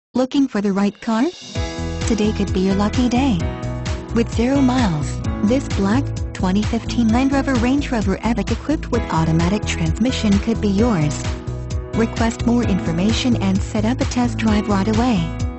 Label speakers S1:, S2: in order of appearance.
S1: Looking for the right car? Today could be your lucky day. With 0 miles, this black, 2015 Land Rover Range Rover Evoque equipped with automatic transmission could be yours. Request more information and set up a test drive right away.